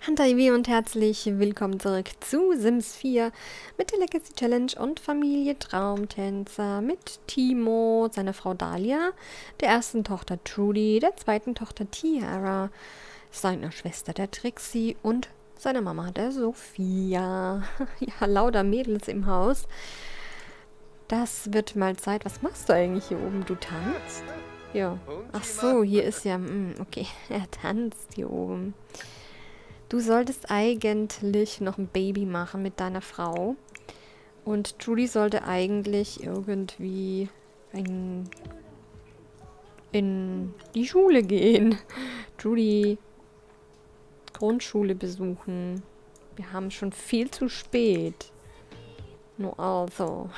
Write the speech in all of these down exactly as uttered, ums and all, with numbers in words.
Hallo und herzlich willkommen zurück zu Sims vier mit der Legacy Challenge und Familie Traumtänzer mit Timo, seiner Frau Dahlia, der ersten Tochter Trudy, der zweiten Tochter Tiara, seiner Schwester der Trixie und seiner Mama der Sophia. Ja, lauter Mädels im Haus. Das wird mal Zeit. Was machst du eigentlich hier oben? Du tanzt? Ja. Ach so, hier ist ja... Mh, okay, er tanzt hier oben. Du solltest eigentlich noch ein Baby machen mit deiner Frau. Und Trudy sollte eigentlich irgendwie in, in die Schule gehen. Trudy Grundschule besuchen. Wir haben schon viel zu spät. Nur also.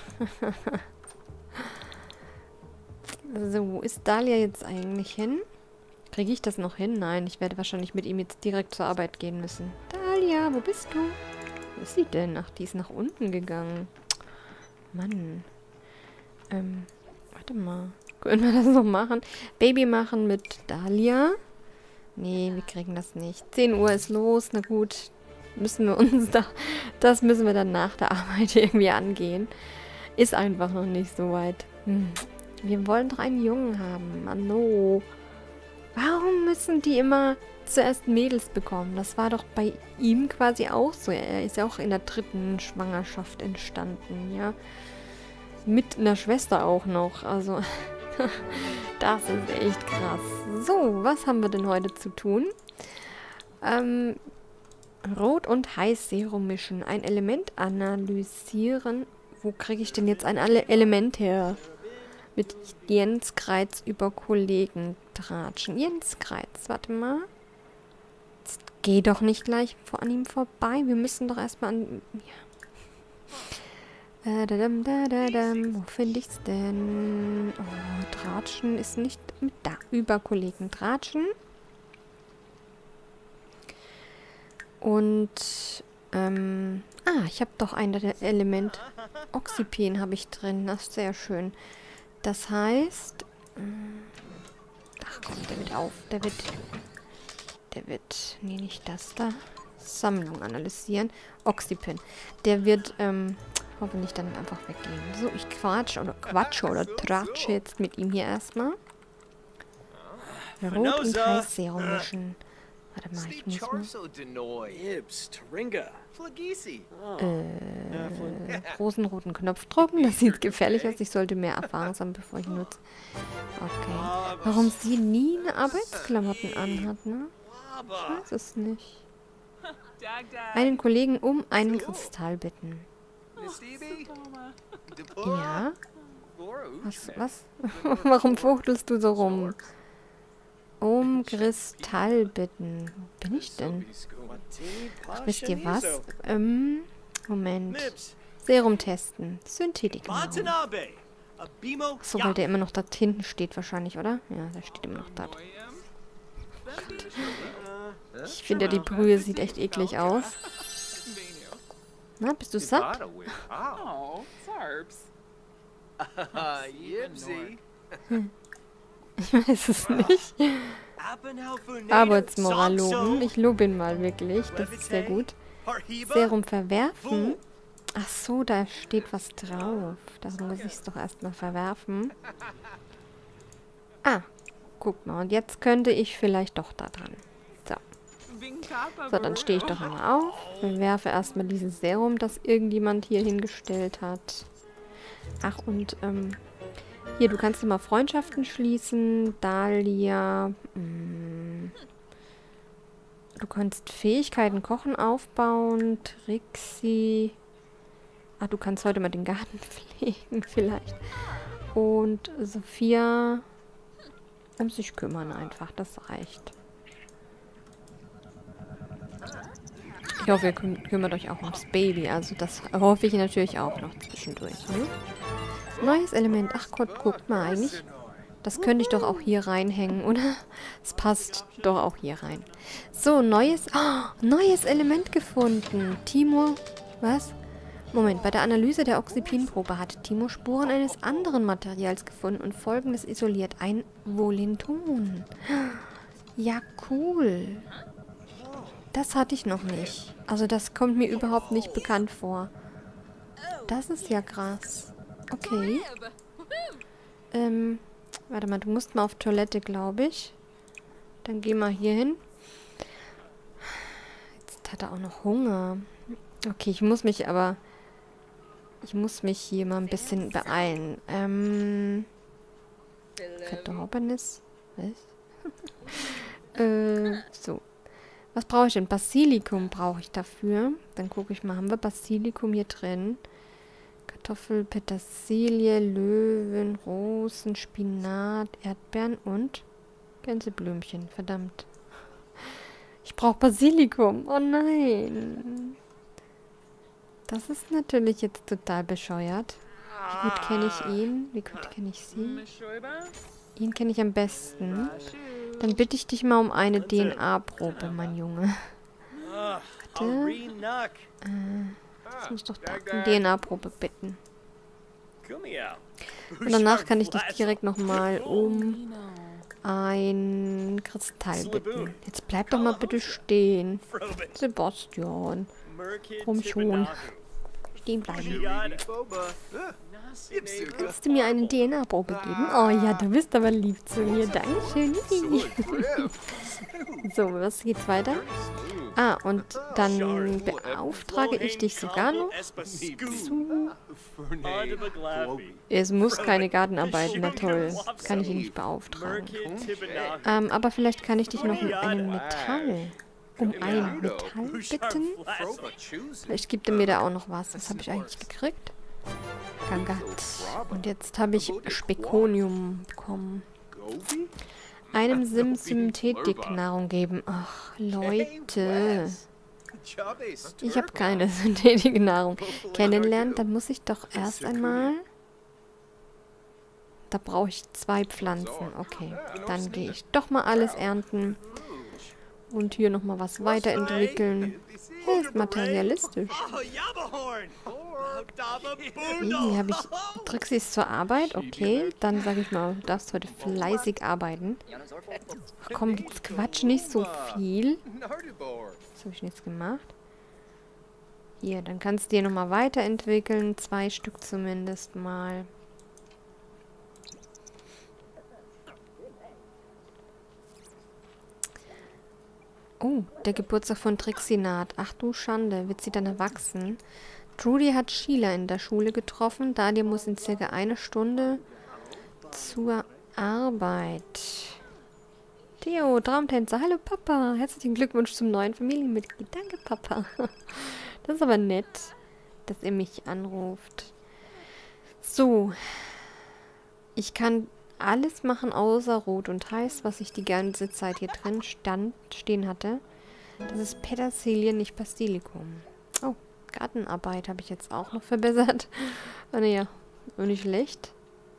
So, wo ist Dahlia jetzt eigentlich hin? Kriege ich das noch hin? Nein, ich werde wahrscheinlich mit ihm jetzt direkt zur Arbeit gehen müssen. Dahlia, wo bist du? Wo ist sie denn? Ach, die ist nach unten gegangen. Mann. Ähm, warte mal. Können wir das noch machen? Baby machen mit Dahlia? Nee, wir kriegen das nicht. zehn Uhr ist los. Na gut. Müssen wir uns da... Das müssen wir dann nach der Arbeit irgendwie angehen. Ist einfach noch nicht so weit. Hm. Wir wollen doch einen Jungen haben. Mann, no. Warum müssen die immer zuerst Mädels bekommen? Das war doch bei ihm quasi auch so. Er ist ja auch in der dritten Schwangerschaft entstanden, ja. Mit einer Schwester auch noch. Also, das ist echt krass. So, was haben wir denn heute zu tun? Ähm, Rot- und Heißserum mischen. Ein Element analysieren. Wo kriege ich denn jetzt ein Element her? Mit Jens Kreitz über Kollegen tratschen. Jens Kreitz, warte mal. Jetzt geh doch nicht gleich an ihm vorbei. Wir müssen doch erstmal an... Ja. Äh, dadam, dadam. Wo finde ich's denn? Oh, tratschen ist nicht mit da. Über Kollegen tratschen. Und, ähm... Ah, ich habe doch ein Element. Oxypen habe ich drin. Das ist sehr schön. Das heißt... Ach komm, der wird auf. Der wird... Der wird... Nee, nicht das da. Sammlung analysieren. Oxypen. Der wird, ähm... hoffentlich dann einfach weggehen. So, ich quatsche oder quatsche oder tratsche jetzt mit ihm hier erstmal. Rot- und Heißserum mischen. Warte mal, ich muss mal... Äh, großen roten Knopf drücken. Das sieht gefährlich aus. Ich sollte mehr Erfahrung sammeln, bevor ich nutze. Okay. Warum sie nie eine Arbeitsklamotten anhat, ne? Ich weiß es nicht. Einen Kollegen um einen Kristall bitten. Ja? Was? Was? Warum fuchtelst du so rum? Um Kristall bitten. Wo bin ich denn? Ach, wisst ihr was? Ähm, Moment. Serum testen. Synthetik. So, weil der immer noch da hinten steht wahrscheinlich, oder? Ja, der steht immer noch da. Oh Gott. Ich finde ja, die Brühe sieht echt eklig aus. Na, bist du satt? Hm. Ich weiß es nicht. Arbeitsmoral loben. Ich lobe ihn mal wirklich. Das ist sehr gut. Serum verwerfen. Ach so, da steht was drauf. Da muss ich es doch erstmal verwerfen. Ah, guck mal. Und jetzt könnte ich vielleicht doch da dran. So. So, dann stehe ich doch einmal auf. Verwerfe erstmal dieses Serum, das irgendjemand hier hingestellt hat. Ach, und, ähm... hier, du kannst immer Freundschaften schließen. Dahlia. Mh. Du kannst Fähigkeiten kochen aufbauen. Trixie. Ah, du kannst heute mal den Garten pflegen vielleicht. Und Sophia um sich kümmern einfach. Das reicht. Ich hoffe, ihr küm kümmert euch auch ums Baby. Also das hoffe ich natürlich auch noch zwischendurch. Ne? Neues Element. Ach Gott, guckt mal eigentlich. Das könnte ich doch auch hier reinhängen, oder? Es passt doch auch hier rein. So, neues... Oh, neues Element gefunden. Timo... Was? Moment, bei der Analyse der Oxypin-Probe hat Timo Spuren eines anderen Materials gefunden und folgendes isoliert. Ein Volinton. Ja, cool. Das hatte ich noch nicht. Also das kommt mir überhaupt nicht bekannt vor. Das ist ja krass. Okay. Ähm, warte mal, du musst mal auf Toilette, glaube ich. Dann geh mal hier hin. Jetzt hat er auch noch Hunger. Okay, ich muss mich aber... Ich muss mich hier mal ein bisschen beeilen. Ähm... Verdorbenes? Was? äh, so. Was brauche ich denn? Basilikum brauche ich dafür. Dann gucke ich mal, haben wir Basilikum hier drin? Kartoffel, Petersilie, Löwen, Rosen, Spinat, Erdbeeren und Gänseblümchen. Verdammt. Ich brauche Basilikum. Oh nein. Das ist natürlich jetzt total bescheuert. Wie gut kenne ich ihn? Wie gut kenne ich sie? Ihn kenne ich am besten. Dann bitte ich dich mal um eine D N A-Probe, mein Junge. Warte. Äh, das muss doch da eine D N A-Probe bitten. Und danach kann ich dich direkt nochmal um ein Kristall bitten. Jetzt bleib doch mal bitte stehen. Sebastian. Komm schon. Stehen bleiben. Kannst du mir eine D N A-Probe geben? Oh ja, du bist aber lieb zu mir. Dankeschön. So, was geht's weiter? Ah, und dann beauftrage ich dich sogar noch zu... Es muss keine Gartenarbeit, na toll. Kann ich ihn nicht beauftragen. Ähm, aber vielleicht kann ich dich noch um einen Metall... Um ein Metall bitten? Vielleicht gibt er mir da auch noch was. Was habe ich eigentlich gekriegt? Gagat. Und jetzt habe ich Spekonium bekommen. Einem Sim Synthetiknahrung geben. Ach, Leute. Ich habe keine Synthetiknahrung. Kennenlernen, dann muss ich doch erst einmal... Da brauche ich zwei Pflanzen. Okay, dann gehe ich doch mal alles ernten. Und hier nochmal was weiterentwickeln. Hey, ist materialistisch. Hier habe ich Trixis zur Arbeit. Okay, dann sage ich mal, du darfst heute fleißig arbeiten. Ach komm, jetzt quatsch nicht so viel. Was habe ich denn jetzt gemacht? Hier, dann kannst du dir nochmal weiterentwickeln. Zwei Stück zumindest mal. Oh, der Geburtstag von Trixie naht. Ach du Schande, wird sie dann erwachsen? Trudy hat Sheila in der Schule getroffen. Dalia muss in circa eine Stunde zur Arbeit. Theo, Traumtänzer. Hallo Papa. Herzlichen Glückwunsch zum neuen Familienmitglied. Danke Papa. Das ist aber nett, dass ihr mich anruft. So. Ich kann... alles machen außer Rot und Heiß, was ich die ganze Zeit hier drin stand, stehen hatte. Das ist Petersilie, nicht Basilikum. Oh, Gartenarbeit habe ich jetzt auch noch verbessert. Ah naja, nicht schlecht.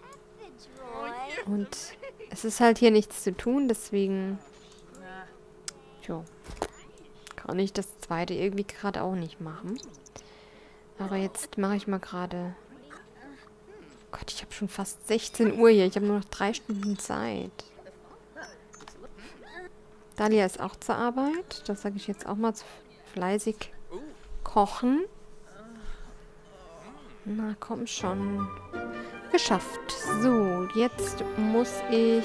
Und es ist halt hier nichts zu tun, deswegen... Tja, kann ich das zweite irgendwie gerade auch nicht machen. Aber jetzt mache ich mal gerade... Gott, ich habe schon fast sechzehn Uhr hier. Ich habe nur noch drei Stunden Zeit. Dalia ist auch zur Arbeit. Das sage ich jetzt auch mal, fleißig kochen. Na, komm schon. Geschafft. So, jetzt muss ich...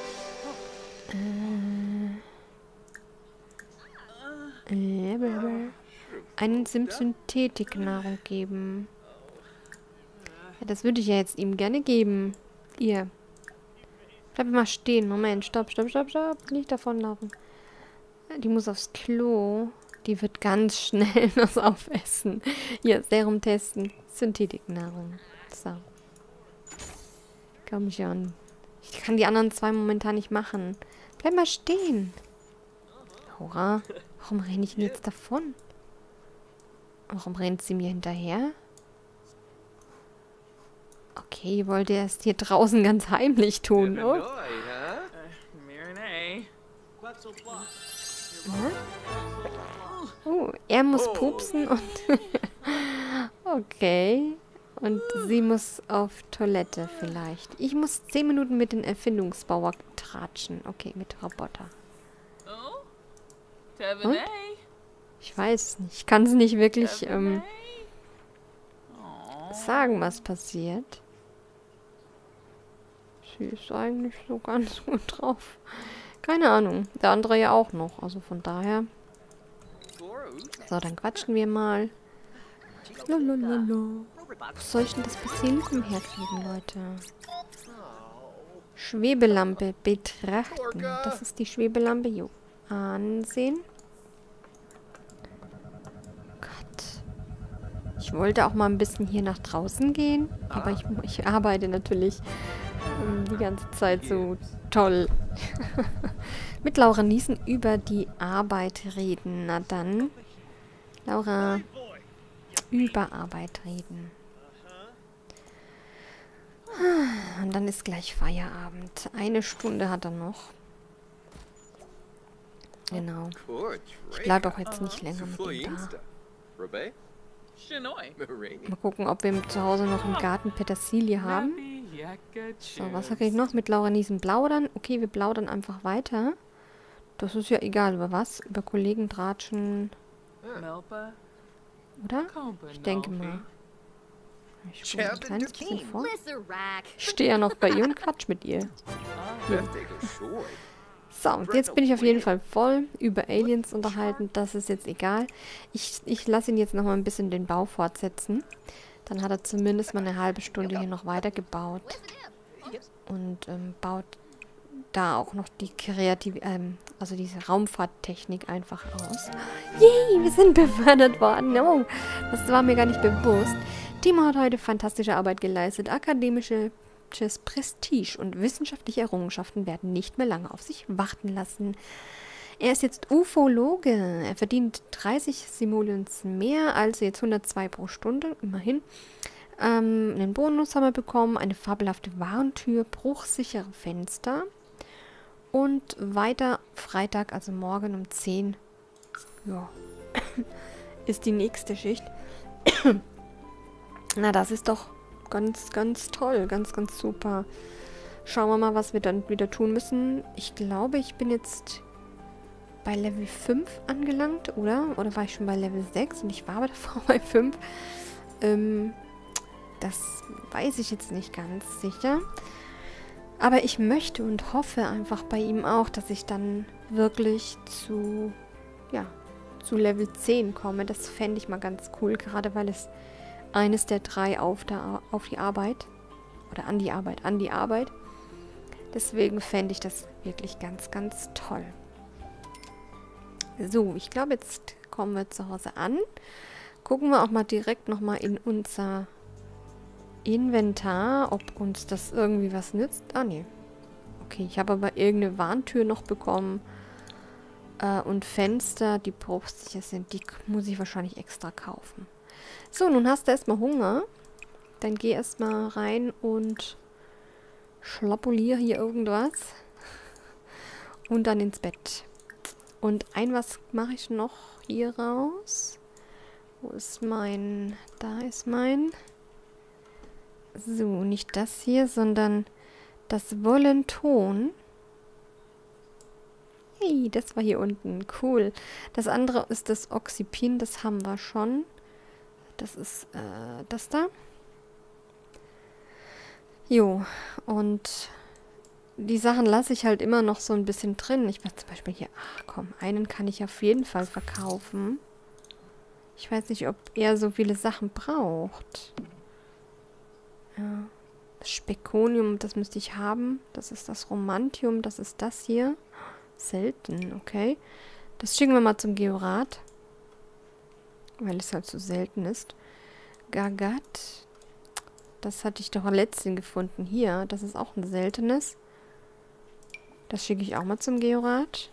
Äh, einen Sim-Synthetik-Nahrung geben. Ja, das würde ich ja jetzt ihm gerne geben. Ihr. Bleib mal stehen. Moment. Stopp, stopp, stopp, stopp. Nicht davonlaufen. Die muss aufs Klo. Die wird ganz schnell das aufessen. Hier, Serum testen. Synthetiknahrung. So. Komm schon. Ich kann die anderen zwei momentan nicht machen. Bleib mal stehen. Laura, warum renne ich denn jetzt davon? Warum rennt sie mir hinterher? Okay, wollte er es hier draußen ganz heimlich tun, oh? Oh, er muss pupsen und... Okay. Und sie muss auf Toilette vielleicht. Ich muss zehn Minuten mit dem Erfindungsbauer tratschen. Okay, mit Roboter. Und? Ich weiß es nicht. Ich kann es nicht wirklich ähm, sagen, was passiert. Sie ist eigentlich so ganz gut drauf. Keine Ahnung. Der andere ja auch noch. Also von daher. So, dann quatschen wir mal. Lalalala. Wo soll ich denn das Basilikum herkriegen, Leute? Schwebelampe betrachten. Das ist die Schwebelampe. Jo. Ansehen. Gott. Ich wollte auch mal ein bisschen hier nach draußen gehen. Aber ich, ich arbeite natürlich ähm, die ganze Zeit so toll. Mit Laura Niesen über die Arbeit reden. Na dann. Laura, über Arbeit reden. Und dann ist gleich Feierabend. Eine Stunde hat er noch. Genau. Ich bleibe auch jetzt nicht länger mit ihm da. Mal gucken, ob wir zu Hause noch im Garten Petersilie haben. So, was kriege ich noch? Mit Laura Niesen plaudern. Okay, wir plaudern einfach weiter. Das ist ja egal, über was. Über Kollegen tratschen. Oder? Ich denke mal. Ich spule ein kleines bisschen vor. Ich stehe ja noch bei ihr und quatsch mit ihr. Ja. So, und jetzt bin ich auf jeden Fall voll über Aliens unterhalten. Das ist jetzt egal. Ich, ich lasse ihn jetzt noch mal ein bisschen den Bau fortsetzen. Dann hat er zumindest mal eine halbe Stunde hier noch weiter gebaut. Und ähm, baut da auch noch die kreative, ähm, also diese Raumfahrttechnik einfach aus. Yay, wir sind befördert worden. Oh, das war mir gar nicht bewusst. Timo hat heute fantastische Arbeit geleistet. Akademisches Prestige und wissenschaftliche Errungenschaften werden nicht mehr lange auf sich warten lassen. Er ist jetzt Ufologe. Er verdient dreißig Simoleons mehr, also jetzt hundertzwei pro Stunde, immerhin. Ähm, einen Bonus haben wir bekommen, eine fabelhafte Warentür, bruchsichere Fenster. Und weiter Freitag, also morgen um zehn, ja, ist die nächste Schicht. Na, das ist doch ganz, ganz toll. Ganz, ganz super. Schauen wir mal, was wir dann wieder tun müssen. Ich glaube, ich bin jetzt bei Level fünf angelangt, oder? Oder war ich schon bei Level sechs und ich war aber davor bei fünf? Ähm, das weiß ich jetzt nicht ganz sicher. Aber ich möchte und hoffe einfach bei ihm auch, dass ich dann wirklich zu, ja, zu Level zehn komme. Das fände ich mal ganz cool, gerade weil es eines der drei auf, der, auf die Arbeit, oder an die Arbeit, an die Arbeit. Deswegen fände ich das wirklich ganz, ganz toll. So, ich glaube, jetzt kommen wir zu Hause an. Gucken wir auch mal direkt nochmal in unser Inventar, ob uns das irgendwie was nützt. Ah, nee. Okay, ich habe aber irgendeine Warntür noch bekommen. Äh, und Fenster, die bruchsicher sind. Die muss ich wahrscheinlich extra kaufen. So, nun hast du erstmal Hunger. Dann geh erstmal rein und schlapulier hier irgendwas. Und dann ins Bett. Und ein was mache ich noch hier raus? Wo ist mein... Da ist mein... So, nicht das hier, sondern das Wollenton. Hey, das war hier unten. Cool. Das andere ist das Oxypin, das haben wir schon. Das ist äh, das da. Jo, und die Sachen lasse ich halt immer noch so ein bisschen drin. Ich weiß zum Beispiel hier, ach komm, einen kann ich auf jeden Fall verkaufen. Ich weiß nicht, ob er so viele Sachen braucht. Ja. Das Spekonium, das müsste ich haben. Das ist das Romantium, das ist das hier. Selten, okay. Das schicken wir mal zum Georat. Weil es halt so selten ist. Gagat. Das hatte ich doch letztens gefunden. Hier, das ist auch ein seltenes. Das schicke ich auch mal zum Georat.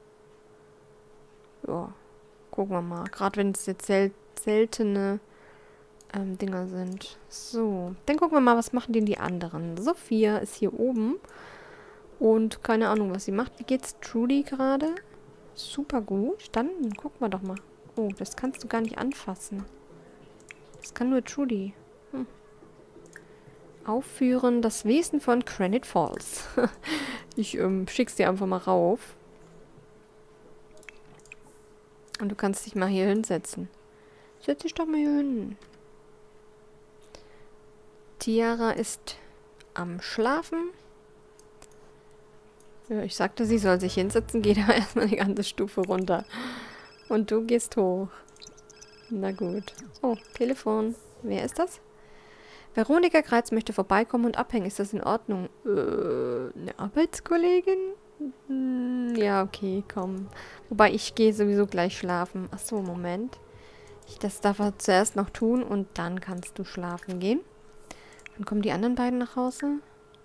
Ja, gucken wir mal. Gerade wenn es jetzt sel seltene ähm, Dinger sind. So, dann gucken wir mal, was machen denn die anderen. Sophia ist hier oben. Und keine Ahnung, was sie macht. Wie geht's Trudy gerade? Super gut. Dann gucken wir doch mal. Oh, das kannst du gar nicht anfassen. Das kann nur Trudy. Hm. Aufführen das Wesen von Granite Falls. ich ähm, schick's dir einfach mal rauf. Und du kannst dich mal hier hinsetzen. Setz dich doch mal hier hin. Tiara ist am Schlafen. Ja, ich sagte, sie soll sich hinsetzen. Geht aber erstmal die ganze Stufe runter. Und du gehst hoch. Na gut. Oh, Telefon. Wer ist das? Veronika Kreitz möchte vorbeikommen und abhängen. Ist das in Ordnung? Äh, eine Arbeitskollegin? Hm, ja, okay, komm. Wobei, ich gehe sowieso gleich schlafen. Achso, Moment. Ich, das darf er zuerst noch tun und dann kannst du schlafen gehen. Wann kommen die anderen beiden nach Hause?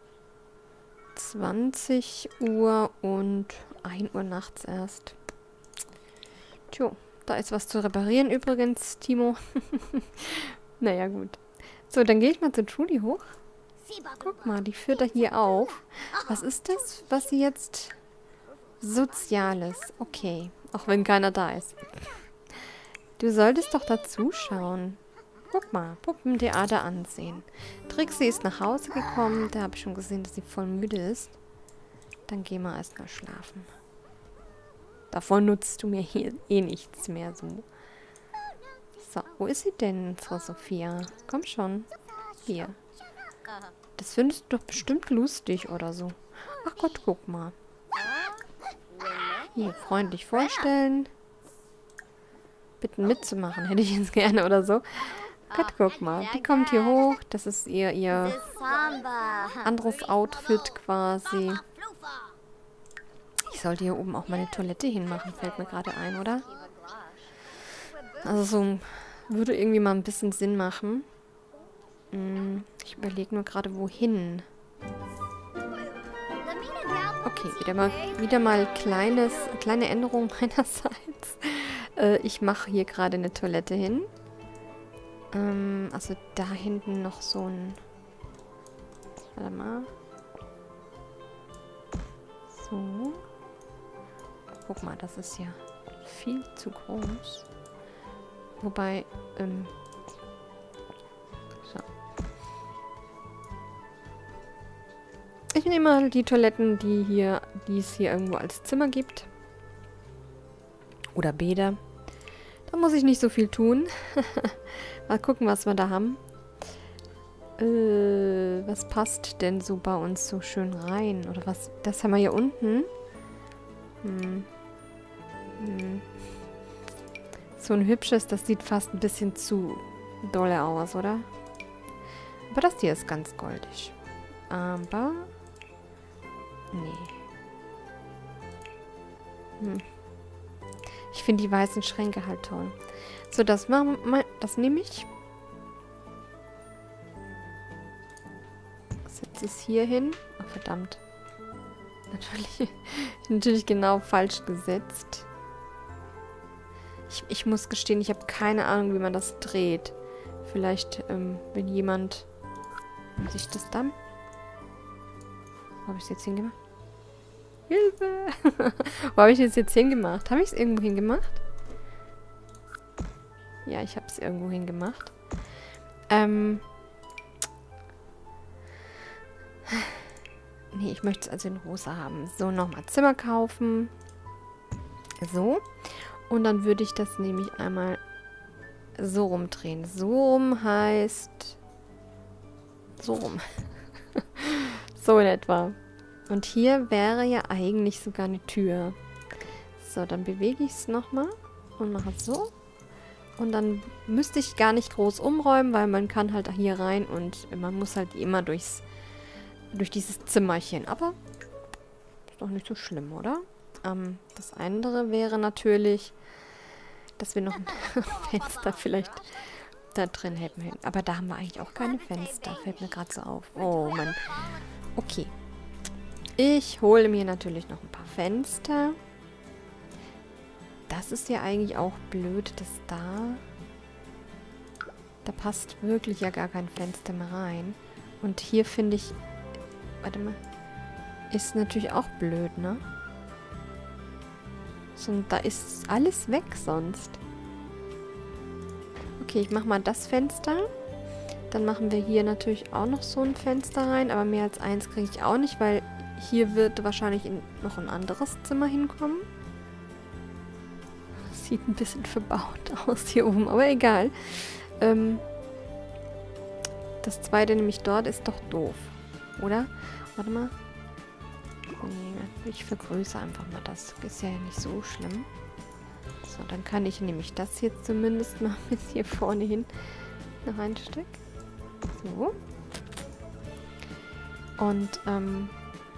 zwanzig Uhr und ein Uhr nachts erst. Tjo, da ist was zu reparieren übrigens, Timo. Naja, gut. So, dann gehe ich mal zu Trudy hoch. Guck mal, die führt da hier auf. Was ist das, was sie jetzt... Soziales. Okay, auch wenn keiner da ist. Du solltest doch da zuschauen. Guck mal, Puppentheater ansehen. Trixie ist nach Hause gekommen. Da habe ich schon gesehen, dass sie voll müde ist. Dann gehen wir erstmal schlafen. Davon nutzt du mir hier eh nichts mehr so. So, wo ist sie denn, Frau Sophia? Komm schon. Hier. Das findest du doch bestimmt lustig oder so. Ach Gott, guck mal. Hier, freundlich vorstellen. Bitten mitzumachen, hätte ich jetzt gerne oder so. Gott, guck mal. Die kommt hier hoch. Das ist ihr, ihr anderes Outfit quasi. Ich sollte hier oben auch meine Toilette hinmachen, fällt mir gerade ein, oder? Also so würde irgendwie mal ein bisschen Sinn machen. Hm, ich überlege nur gerade, wohin. Okay, wieder mal, wieder mal kleines, kleine Änderung meinerseits. Äh, ich mache hier gerade eine Toilette hin. Ähm, also da hinten noch so ein... Warte mal. So. Guck mal, das ist ja viel zu groß. Wobei, ähm... so. Ich nehme mal die Toiletten, die hier, die es hier irgendwo als Zimmer gibt. Oder Bäder. Da muss ich nicht so viel tun. Mal gucken, was wir da haben. Äh, was passt denn so bei uns so schön rein? Oder was? Das haben wir hier unten. Hm. Hm. So ein hübsches, das sieht fast ein bisschen zu dolle aus, oder? Aber das hier ist ganz goldig. Aber... nee. Hm. Ich finde die weißen Schränke halt toll. So, das machen wir, das nehme ich. Setze es hier hin. Oh, verdammt. Natürlich, natürlich genau falsch gesetzt. Ich, ich muss gestehen, ich habe keine Ahnung, wie man das dreht. Vielleicht, ähm, wenn jemand sich das dann... Wo habe ich es jetzt hingemacht? Hilfe! Wo habe ich das jetzt hingemacht? Habe ich es irgendwo hingemacht? Ja, ich habe es irgendwo hingemacht. Ähm... Nee, ich möchte es also in rosa haben. So, nochmal Zimmer kaufen. So. Und dann würde ich das nämlich einmal so rumdrehen. So rum heißt... So rum. So in etwa. Und hier wäre ja eigentlich sogar eine Tür. So, dann bewege ich es nochmal und mache es so. Und dann müsste ich gar nicht groß umräumen, weil man kann halt hier rein und man muss halt immer durchs durch dieses Zimmerchen. Aber ist doch nicht so schlimm, oder? Ähm, das andere wäre natürlich, dass wir noch ein Fenster vielleicht da drin hätten. Aber da haben wir eigentlich auch keine Fenster. Fällt mir gerade so auf. Oh Mann. Okay. Ich hole mir natürlich noch ein paar Fenster. Das ist ja eigentlich auch blöd, dass da... Da passt wirklich ja gar kein Fenster mehr rein. Und hier finde ich... Warte mal. Ist natürlich auch blöd, ne? So, da ist alles weg sonst. Okay, ich mache mal das Fenster. Dann machen wir hier natürlich auch noch so ein Fenster rein. Aber mehr als eins kriege ich auch nicht, weil hier wird wahrscheinlich in noch ein anderes Zimmer hinkommen. Sieht ein bisschen verbaut aus hier oben, aber egal. Ähm, das zweite nämlich dort ist doch doof, oder? Warte mal. Nee, ich vergrößere einfach mal das. Ist ja nicht so schlimm. So, dann kann ich nämlich das hier zumindest mal bis hier vorne hin noch ein Stück. So. Und, ähm...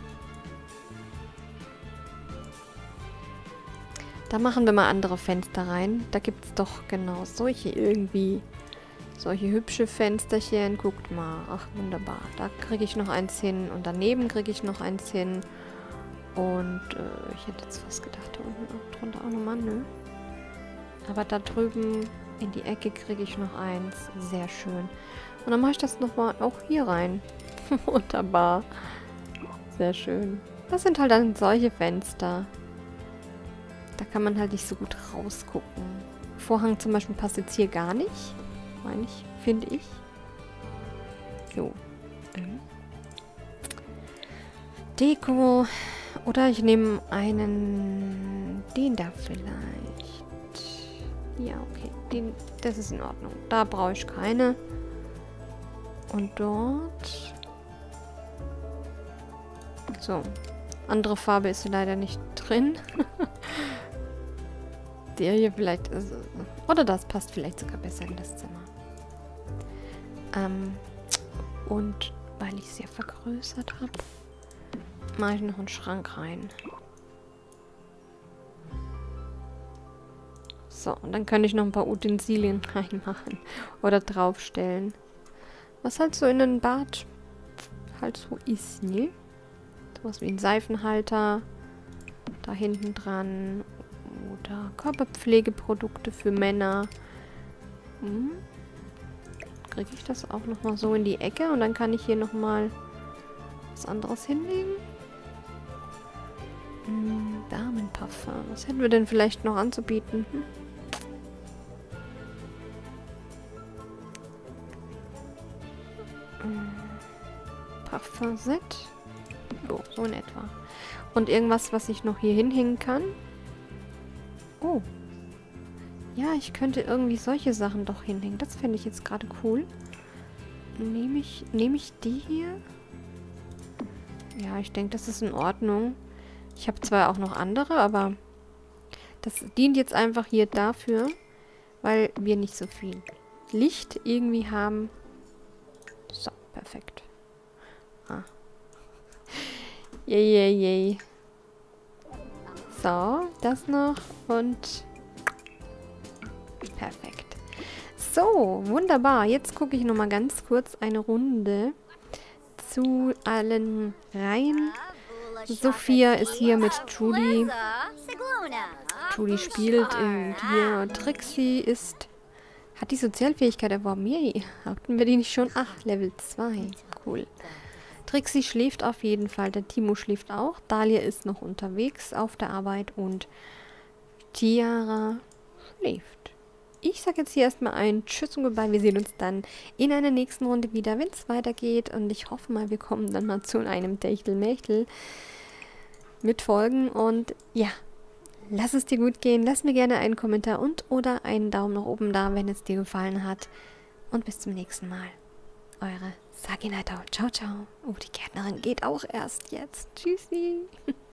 da machen wir mal andere Fenster rein. Da gibt es doch genau solche irgendwie... Solche hübsche Fensterchen. Guckt mal. Ach, wunderbar. Da kriege ich noch eins hin. Und daneben kriege ich noch eins hin. Und, äh, ich hätte jetzt fast gedacht, da unten auch drunter auch nochmal, nö. Aber da drüben in die Ecke kriege ich noch eins. Sehr schön. Und dann mache ich das nochmal auch hier rein. Wunderbar. Sehr schön. Das sind halt dann solche Fenster. Da kann man halt nicht so gut rausgucken. Vorhang zum Beispiel passt jetzt hier gar nicht. Meine ich, finde ich. So. Ähm. Deko. Oder ich nehme einen... Den da vielleicht. Ja, okay. Den, das ist in Ordnung. Da brauche ich keine. Und dort... So. Andere Farbe ist leider nicht drin. Der hier vielleicht ist... Oder das passt vielleicht sogar besser in das Zimmer. Ähm, und weil ich es ja vergrößert habe, mache ich noch einen Schrank rein. So, und dann kann ich noch ein paar Utensilien reinmachen. Oder draufstellen. Was halt so in einem Bad halt so ist, ne? Sowas wie ein Seifenhalter. Da hinten dran. Oder Körperpflegeprodukte für Männer. Hm. Kriege ich das auch nochmal so in die Ecke. Und dann kann ich hier nochmal was anderes hinlegen. Hm, Damenparfum. Was hätten wir denn vielleicht noch anzubieten? Hm? Hm. Parfumset. So, so in etwa. Und irgendwas, was ich noch hier hinhängen kann. Oh. Ja, ich könnte irgendwie solche Sachen doch hinhängen. Das fände ich jetzt gerade cool. Nehme ich, nehme ich die hier? Ja, ich denke, das ist in Ordnung. Ich habe zwar auch noch andere, aber das dient jetzt einfach hier dafür, weil wir nicht so viel Licht irgendwie haben. So, perfekt. Ah. Yay, yay, yay. So, das noch und perfekt. So, wunderbar. Jetzt gucke ich nochmal ganz kurz eine Runde zu allen rein. Sophia ist hier mit Judy. Judy spielt in hier. Trixie ist... Hat die Sozialfähigkeit erworben? Yay. Hatten wir die nicht schon? Ach, Level zwei. Cool. Trixie schläft auf jeden Fall. Der Timo schläft auch. Dahlia ist noch unterwegs auf der Arbeit. Und Tiara schläft. Ich sage jetzt hier erstmal ein Tschüss und Goodbye. Wir sehen uns dann in einer nächsten Runde wieder, wenn es weitergeht. Und ich hoffe mal, wir kommen dann mal zu einem Techtelmechtel mit Folgen. Und ja, lass es dir gut gehen. Lass mir gerne einen Kommentar und oder einen Daumen nach oben da, wenn es dir gefallen hat. Und bis zum nächsten Mal. Eure Sagi Neitau. Ciao, ciao. Oh, die Gärtnerin geht auch erst jetzt. Tschüssi.